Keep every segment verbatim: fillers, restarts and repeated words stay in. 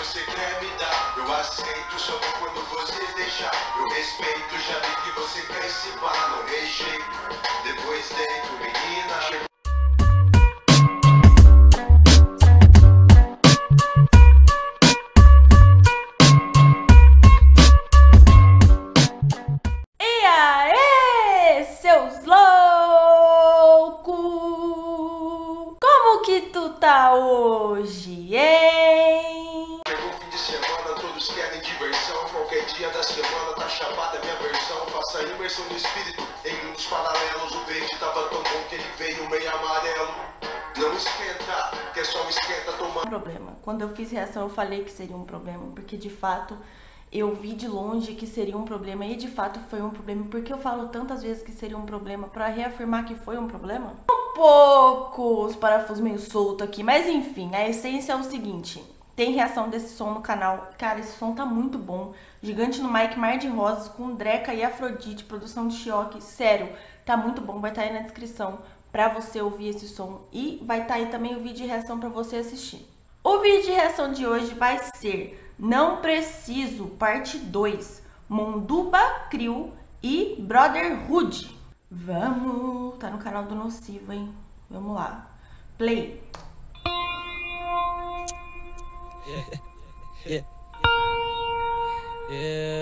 você quer me dar. Eu aceito, só vou quando você deixar. Eu respeito, já vi que você quer esse pá. Não rejeito, depois deito, menina. Chegou. Tá hoje, hein? Chegou o fim de semana, todos querem diversão. Qualquer dia da semana tá chapada minha versão. Faça imersão no espírito em mundos paralelos. O verde tava tão bom que ele veio meio amarelo. Não esquenta, que é só um esquenta tomar. Problema. Quando eu fiz reação eu falei que seria um problema, porque de fato eu vi de longe que seria um problema e de fato foi um problema. Porque eu falo tantas vezes que seria um problema pra reafirmar que foi um problema? Poucos parafusos meio solto aqui, mas enfim, a essência é o seguinte: tem reação desse som no canal. Cara, esse som tá muito bom. Gigante no Mic, Mar de Rosas com Dreca e Afrodite, produção de Chioque. Sério, tá muito bom. Vai estar tá aí na descrição pra você ouvir esse som e vai estar tá aí também o vídeo de reação pra você assistir. O vídeo de reação de hoje vai ser Não Preciso, parte dois, Monduba Crew e Brotherhood. Vamos, tá no canal do Nocivo, hein? Vamos lá. Play. Yeah. Yeah. Yeah.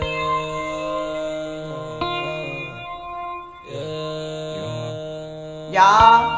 Yeah. Já.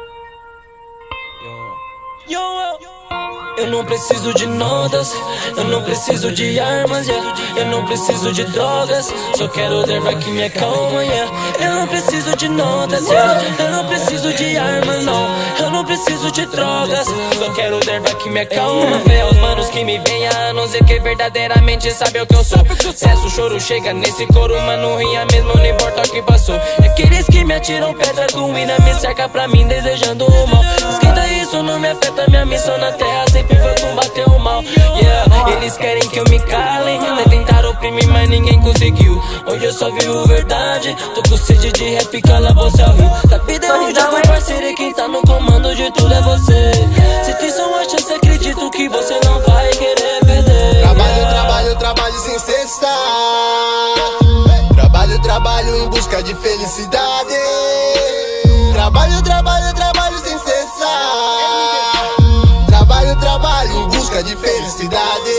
Eu não preciso de notas, eu não preciso de armas, yeah. Eu não preciso de drogas, só quero erva que me acalma, yeah. Eu não preciso de notas, yeah. Eu não preciso de armas, não. Eu não preciso de drogas, só quero erva que me acalma. Fé aos manos que me vem há anos e que verdadeiramente sabe o que eu sou. Sucesso, o choro chega nesse coro, mano, ria mesmo, não importa o que passou. É aqueles que me atiram pedra com ira, me cerca pra mim desejando o mal. Esquenta isso, não me afeta, minha missão na terra sempre foi combater o mal, yeah. Eles querem que eu me cale, tentaram oprimir, mas ninguém conseguiu. Hoje eu só vivo verdade, tô com sede de rap, cala você ao rio. Da vida é um jogo, parceiro, e quem tá no comando de tudo é você. Se tem só uma chance, acredito que você não vai querer perder. Trabalho, trabalho, trabalho sem cessar. Trabalho, trabalho em busca de felicidade. Trabalho, trabalho, trabalho sem cessar. Trabalho, trabalho em busca de felicidade.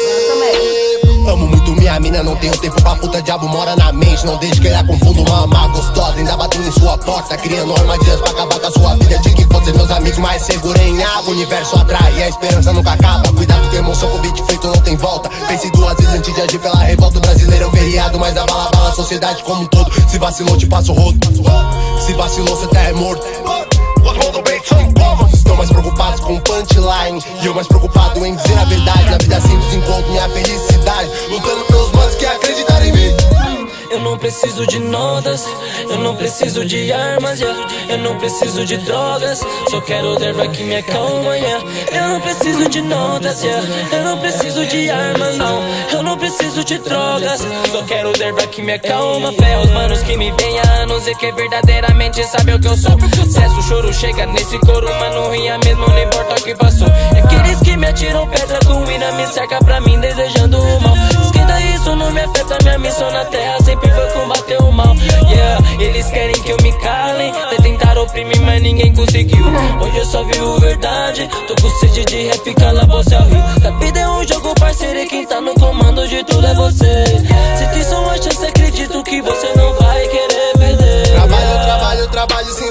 Amo muito minha mina, não tenho tempo pra puta, diabo mora na mente. Não deixe que ela confunda uma má gostosa, ainda batendo em sua porta, criando armadilhas pra acabar com a sua vida. Diga que fosse meus amigos, mais seguro em água. O universo atrai e a esperança nunca acaba. Cuidado que a emoção com beat feito não tem volta. Pense duas vezes antes de agir pela revolta. O brasileiro é um feriado, mas a bala bala a sociedade como um todo. Se vacilou te passa o rodo, se vacilou cê tá é morto. Os modo bem são como? Estão mais preocupados com punchline e eu mais preocupado em dizer a verdade. Na vida simples encontro minha felicidade, lutando pelos manos que acreditam em mim. Eu não preciso de notas, eu não preciso de armas, yeah. Eu não preciso de drogas, só quero erva que me acalma, yeah. Eu não preciso de notas, yeah. Eu não preciso de armas, não. Eu não preciso de drogas, só quero erva que me acalma. Fé aos manos que me vem há anos e que verdadeiramente sabe o que eu sou. Sucesso, o choro chega nesse coro, mano, ria mesmo, não importa o que passou. É aqueles que me atiram pedra com ira, me cerca pra mim desejando o mal. Esquenta isso, não me afeta, minha missão na terra sempre foi combater o mal, yeah. Eles querem que eu me cale, tentaram oprimir, mas ninguém conseguiu. Hoje eu só vivo verdade, tô com sede de rap, cala você ao rio. Da vida é um jogo, parceiro, e quem tá no comando de tudo é você. Se tem só uma chance, acredito que você não vai querer perder. Trabalho, trabalho, trabalho sem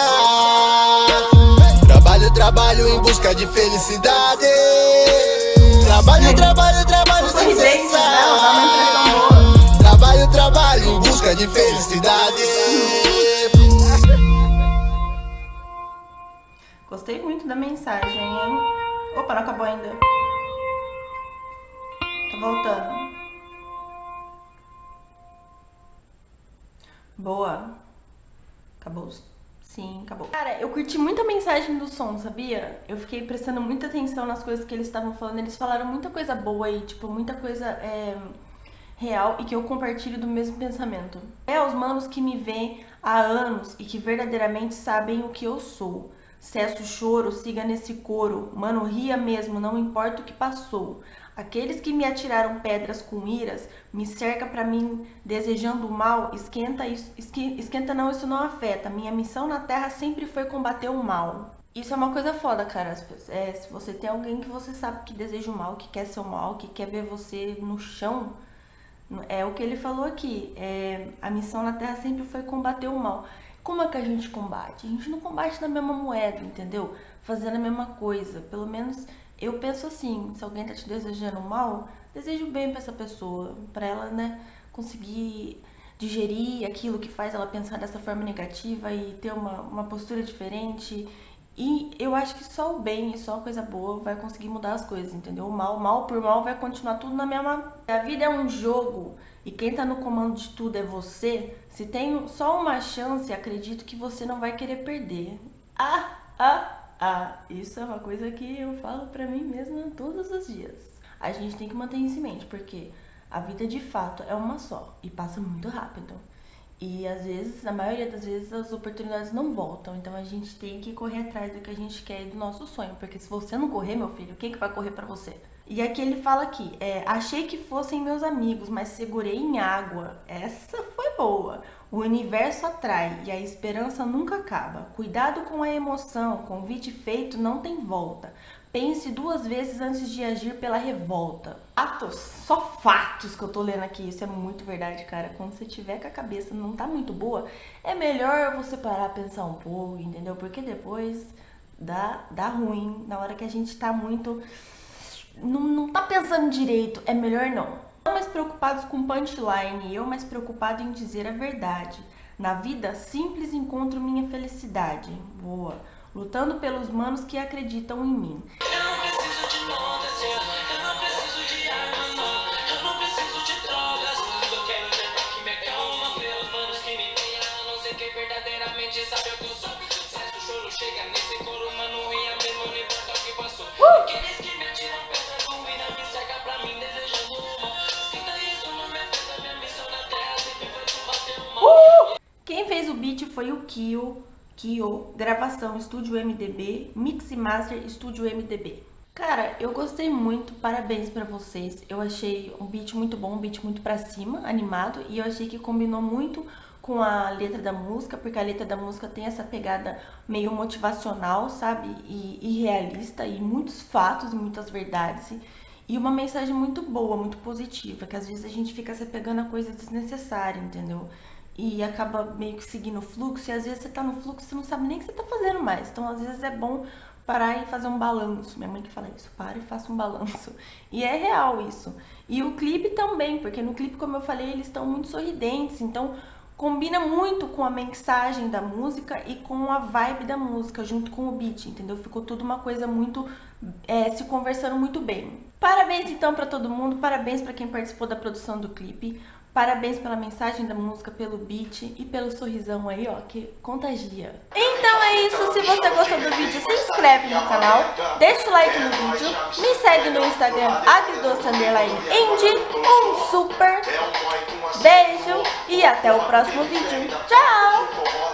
cessar. Trabalho, trabalho em busca de felicidade. Trabalho, trabalho, trabalho sem cessar. Trabalho, trabalho em busca de felicidade. Gostei muito da mensagem, hein? Opa, não acabou ainda. Tá voltando. Boa. Acabou. Sim, acabou. Cara, eu curti muito a mensagem do som, sabia? Eu fiquei prestando muita atenção nas coisas que eles estavam falando. Eles falaram muita coisa boa e, tipo, muita coisa é, real e que eu compartilho do mesmo pensamento. É os manos que me veem há anos e que verdadeiramente sabem o que eu sou. cessa o choro, siga nesse coro. Mano, ria mesmo, não importa o que passou. Aqueles que me atiraram pedras com iras, me cerca pra mim desejando o mal, esquenta isso, esquenta não, isso não afeta. Minha missão na terra sempre foi combater o mal. Isso é uma coisa foda, cara. É, se você tem alguém que você sabe que deseja o mal, que quer seu mal, que quer ver você no chão, é o que ele falou aqui. É, a missão na terra sempre foi combater o mal. Como é que a gente combate? A gente não combate na mesma moeda, entendeu? Fazendo a mesma coisa. Pelo menos eu penso assim, se alguém tá te desejando mal, desejo bem pra essa pessoa, pra ela, né, conseguir digerir aquilo que faz ela pensar dessa forma negativa e ter uma, uma postura diferente. E eu acho que só o bem e só a coisa boa vai conseguir mudar as coisas, entendeu? O mal, mal por mal, vai continuar tudo na mesma... A vida é um jogo e quem tá no comando de tudo é você. Se tem só uma chance, acredito que você não vai querer perder. Ah, ah, ah. Isso é uma coisa que eu falo pra mim mesma todos os dias. A gente tem que manter isso em mente, porque a vida de fato é uma só e passa muito rápido. E às vezes, na maioria das vezes, as oportunidades não voltam. Então a gente tem que correr atrás do que a gente quer e do nosso sonho. Porque se você não correr, meu filho, quem que vai correr pra você? E aqui ele fala aqui, é, achei que fossem meus amigos, mas segurei em água. Essa foi boa. O universo atrai e a esperança nunca acaba. Cuidado com a emoção, convite feito não tem volta. Pense duas vezes antes de agir pela revolta. Fatos, só fatos que eu tô lendo aqui, isso é muito verdade, cara. Quando você tiver com a cabeça não tá muito boa, é melhor você parar a pensar um pouco, entendeu? Porque depois dá, dá ruim, na hora que a gente tá muito... Não, não tá pensando direito, é melhor não. Eu mais preocupados com punchline, eu mais preocupado em dizer a verdade. Na vida simples encontro minha felicidade. Boa. Lutando pelos manos que acreditam em mim. Eu não preciso de notas, eu não preciso de armas, não. Eu não preciso de drogas. Só quero ter pra que me acalma. Pelos manos que me tenham, eu não sei quem verdadeiramente sabe o que eu sou. Sucesso, choro, chega nesse coro, mano, e a mesmo não importa o que passou. Aqueles que me atiram pedras com ira, me cerca pra mim desejando o mal. Sinta isso, não me afeta, minha missão na terra sempre foi combater o mal. Quem fez o beat foi o Kio. Kio, gravação Estúdio M D B, Mix e Master Estúdio M D B. Cara, eu gostei muito, parabéns pra vocês. Eu achei um beat muito bom, um beat muito pra cima, animado, e eu achei que combinou muito com a letra da música, porque a letra da música tem essa pegada meio motivacional, sabe? E, e realista, e muitos fatos e muitas verdades. E uma mensagem muito boa, muito positiva, que às vezes a gente fica se pegando a coisa desnecessária, entendeu? E acaba meio que seguindo o fluxo, e às vezes você tá no fluxo e você não sabe nem o que você tá fazendo mais. Então, às vezes é bom parar e fazer um balanço. Minha mãe que fala isso, para e faça um balanço. E é real isso. E o clipe também, porque no clipe, como eu falei, eles estão muito sorridentes, então combina muito com a mensagem da música e com a vibe da música, junto com o beat, entendeu? Ficou tudo uma coisa muito, é, se conversando muito bem. Parabéns então pra todo mundo, parabéns pra quem participou da produção do clipe. Parabéns pela mensagem da música, pelo beat e pelo sorrisão aí, ó, que contagia. Então é isso, se você gostou do vídeo, se inscreve no canal, deixa o like no vídeo, me segue no Instagram, agridoce underline indie. Um super beijo e até o próximo vídeo. Tchau!